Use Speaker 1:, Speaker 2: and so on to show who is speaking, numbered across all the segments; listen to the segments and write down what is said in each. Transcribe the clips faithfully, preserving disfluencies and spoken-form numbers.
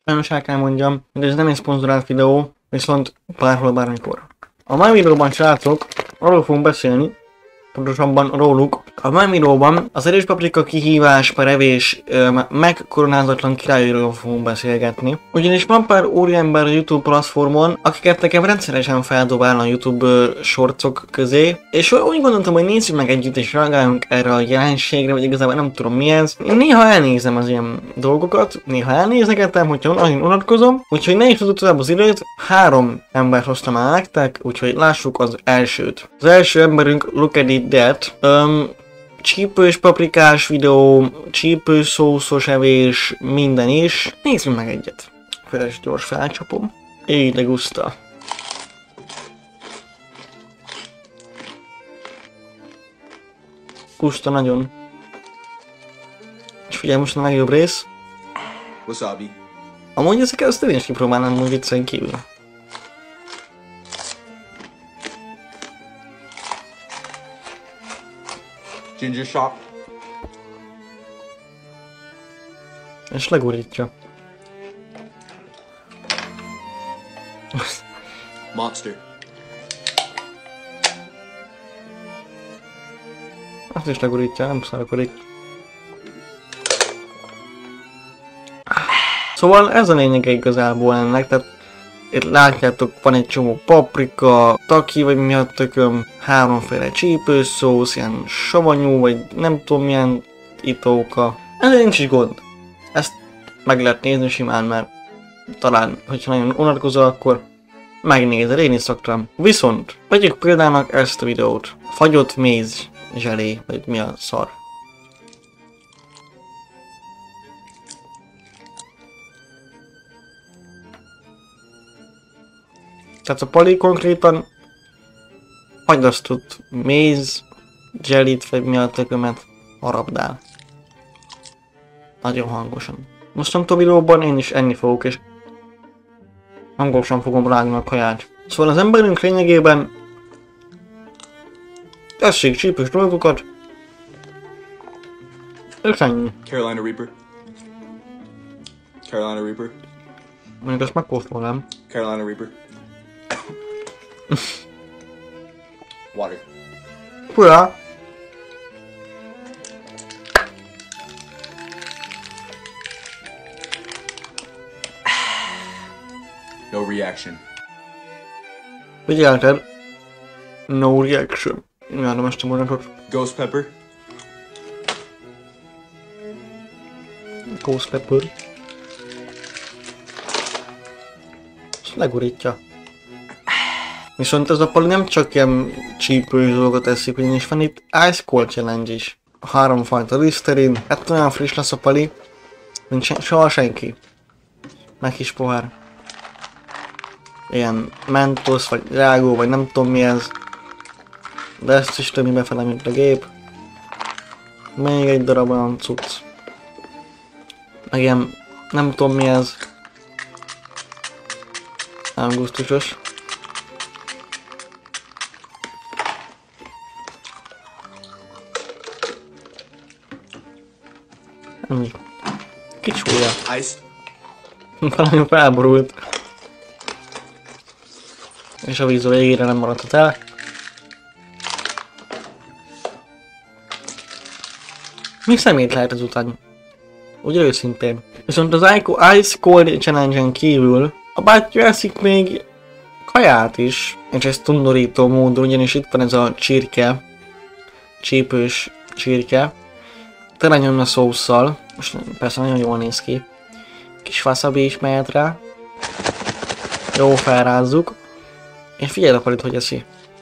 Speaker 1: Sajnos el kell mondjam, hogy ez nem egy szponzorált videó, viszont bárhol, bármikor. A mai videóban, srácok, arról fogunk beszélni, pontosabban róluk. A mai videóban az erős paprika kihívás per evés megkoronázatlan királyról fogunk beszélgetni. Ugyanis van pár úriember a YouTube platformon, akiket nekem rendszeresen feldobál a YouTube uh, shortsok közé, és úgy gondoltam, hogy nézzük meg együtt és reagáljunk erre a jelenségre, vagy igazából nem tudom mi ez. Én néha elnézem az ilyen dolgokat, néha elnézegetem, hogyha nagyon unatkozom, úgyhogy ne is tudod tovább az időt, három embert hoztam el nektek, úgyhogy lássuk az elsőt. Az első emberünk, look at it that. Um, csípős paprikás videó, csípős szószos evés, minden is. Nézzünk meg egyet. Feles gyors felcsapom. Így de guszta. Guszta nagyon. És figyelj, most a legjobb rész.
Speaker 2: Wasabi.
Speaker 1: Amúgy ezeket azt én is kipróbálnám, hogy viccen kívül.
Speaker 2: Ginger shop.
Speaker 1: És legurítja.
Speaker 2: Monster.
Speaker 1: Azt is legurítja, nem szarakodik. Szóval ez a lényege igazából ennek, tehát itt látjátok, van egy csomó paprika, taki, vagy mi a tököm, háromféle csípős szósz, ilyen savanyú, vagy nem tudom milyen itóka. Ezért nincs is gond. Ezt meg lehet nézni simán, mert talán, hogyha nagyon unatkozol, akkor megnézed, én is szoktam. Viszont, vegyük példának ezt a videót. Fagyott méz zselé, vagy mi a szar. Tehát a Pali konkrétan fagyasztott méz, zselit, vagy mi a tökömet harabdál. Nagyon hangosan. Mostantól videóban én is enni fogok, és hangosan fogom rágni a kaját. Szóval az emberünk lényegében tessék csípős dolgokat, és ennyi.
Speaker 2: Carolina Reaper. Carolina Reaper.
Speaker 1: Mondjuk ezt megkóstolnám.
Speaker 2: Carolina Reaper. Water.
Speaker 1: Fura!
Speaker 2: No reaction.
Speaker 1: Figyelted? No reaction. Imádom ezt a mondatot.
Speaker 2: Ghost pepper.
Speaker 1: Ghost pepper. És legurítja. Viszont ez a Pali nem csak ilyen csípős dolgot eszik, ugyanis van itt Ice Cold Challenge is. Háromfajta Listerine, hát olyan friss lesz a Pali, mint se soha senki. Meg kis pohár. Ilyen mentos, vagy rágó, vagy nem tudom mi ez. De ezt is többi befele, mint a gép. Még egy darab olyan cucc. Meg ilyen, nem tudom mi ez. Nem gusztusos. Ennyi. Kicsúlya.
Speaker 2: Ice.
Speaker 1: Valami felborult. És a víz a végére nem maradhat el. Még szemét lehet ezután. Ugye őszintén. Viszont az Ice Cold Challenge-en kívül a bátyja eszik még kaját is. És ez tundorító módon, ugyanis itt van ez a csirke. Csípős csirke. Tele nyomna szósszal. Most persze nagyon jól néz ki. Kis wasabi is mehet rá. Jó, felrázzuk. És figyelj a Palit, hogy eszi.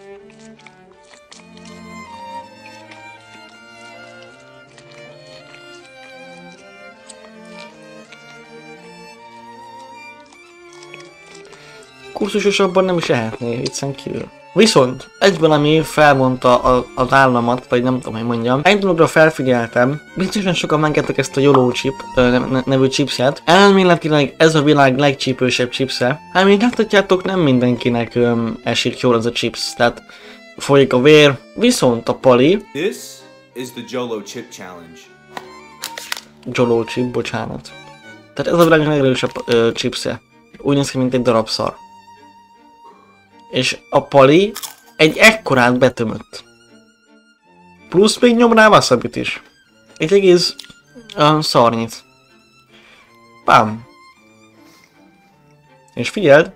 Speaker 1: Kurzusosabban nem is ehetné, viccen kívül. Viszont egyben, ami felmondta a, az államat, vagy nem tudom, hogy mondjam, egy dologra felfigyeltem, biztosan sokan meggettek ezt a YOLO chip nevű chipset. Elméletileg ez a világ legcsípősebb chipse. Hát mint láthatjátok, nem mindenkinek öm, esik jól az a chips, tehát folyik a vér. Viszont a Pali...
Speaker 2: This is the YOLO chip challenge.
Speaker 1: YOLO chip, bocsánat. Tehát ez a világ legerősebb ö, chipsze. Úgy néz ki, mint egy darab szar. És a pali egy ekkorát betömött. Plusz még nyom rá wasabi-t is. Egy egész uh, szarnyit. Bám. És figyeld,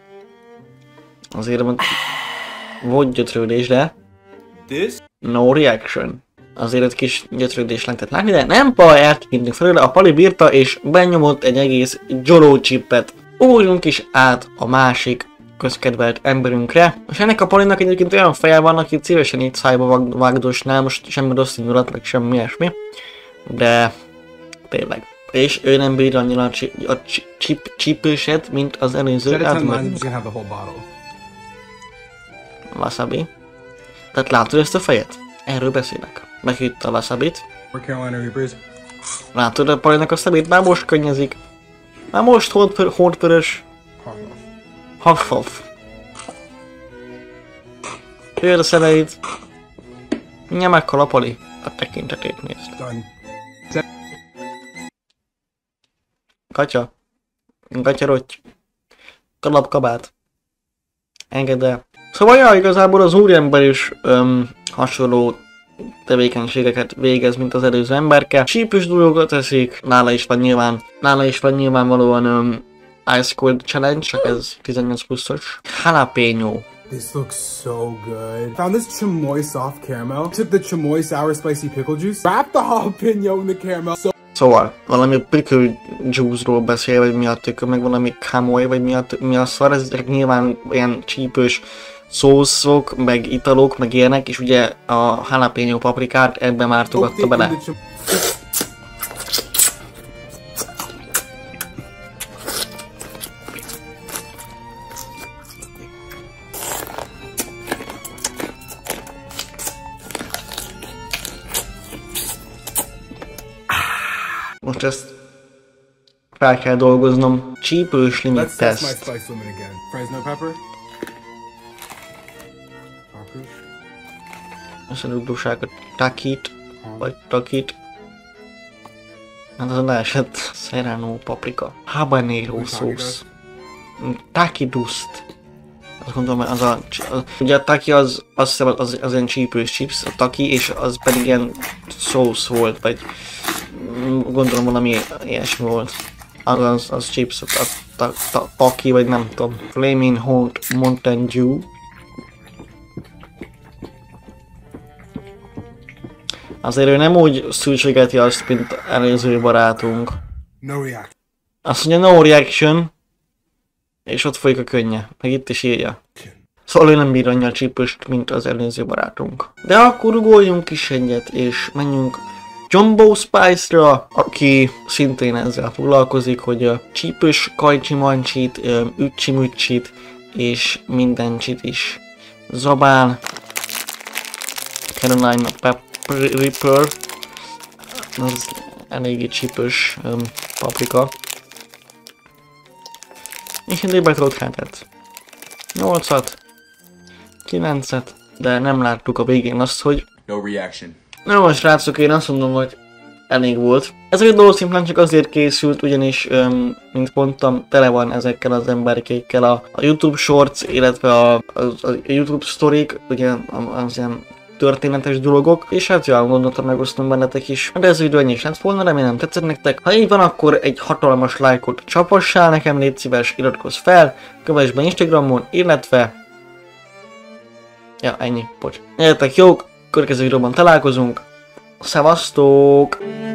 Speaker 1: azért volt gyötrődés, de no reaction. Azért egy kis gyötrődés lehetett látni, de nem baj, eltekintünk felőle, a pali bírta és benyomott egy egész Jolo chipet. Ugorjunk is át a másik közkedvelt emberünkre. És ennek a palinak egyébként olyan feje van, akit szívesen így szájba vágdosnál, most semmi rossz indulat, meg semmi ilyesmi. De tényleg. És ő nem bír annyira a, csi a chip csípőset, mint az előző wasabi. Tehát látod ezt a fejet? Erről beszélek. Meghitt a wasabit. Látod a palinak a szemét? Már most könnyezik. Már most hódpörös. Haff-haff. Hőr a szemeit. Mindjárt meghal a pali. A tekintetét nézd. Gatya. Gatyarotty. Kalapkabát. Engedd el. Szóval ja, igazából az úriember is öm, hasonló tevékenységeket végez, mint az előző emberke. Csípős dolgokat teszik, nála is van nyilván, nála is van nyilvánvalóan öm, Ice Cold Challenge, csak ez tizennyolc pluszos. Jalapeno.
Speaker 3: This looks so good. Found this chamoy soft caramel. Took the chamoy sour spicy pickle juice. Wrapped the jalapeno in the caramel. So
Speaker 1: Szóval, valami pickle juice-ról beszél, vagy mi a tök, meg valami kamoly, vagy mi a, mi a szar, ezek nyilván ilyen csípős szószok, meg italok, meg ilyenek, és ugye a jalapeno paprikát ebbe már togatta bele. Most ezt fel kell dolgoznom. Csípős limit teszt. Ezt a dugdóságot takit, vagy takit. Hát az leesett serrano paprika. Habanero szósz. Taki dust. Azt gondolom, az a... Az, ugye a taki az, azt hiszem, az, az, az ilyen csípős chips, a taki, és az pedig ilyen szósz volt, vagy... Gondolom valami ilyesmi volt. Az, az, az chips, a, a, a, a taki, vagy nem tudom. Flaming Hot Mountain Dew. Azért ő nem úgy szűrségeti azt, mint előző barátunk.
Speaker 3: no reaction.
Speaker 1: Azt mondja no reaction. És ott folyik a könnye. Meg itt is írja. Szóval ő nem bír annyi a csípőst, mint az előző barátunk. De akkor ugorjunk is egyet, és menjünk Jumbo Spice-ra, aki szintén ezzel foglalkozik, hogy a csípős kajcsi-mancsit, ücsi-mücsit és mindencsit is zabál. Carolina Pepper Ripper, az eléggé csípős um, paprika. És én betrott hetet. nyolcat, kilencet, de nem láttuk a végén azt, hogy...
Speaker 2: No reaction.
Speaker 1: Na most srácok, én azt mondom, hogy elég volt. Ez a videó szimplán csak azért készült, ugyanis, öm, mint mondtam, tele van ezekkel az emberkékkel a, a YouTube Shorts, illetve a, a, a YouTube Storyk, ugye az ilyen történetes dolgok, és hát jól gondoltam megosztom bennetek is. De ez a videó ennyi is lett volna, remélem tetszett nektek. Ha így van, akkor egy hatalmas lájkot csapassál nekem, légy szíves, iratkozz fel, kövess be Instagramon, illetve... Ja, ennyi, bocs. Legyetek jók, következő videóban találkozunk. Szevasztok!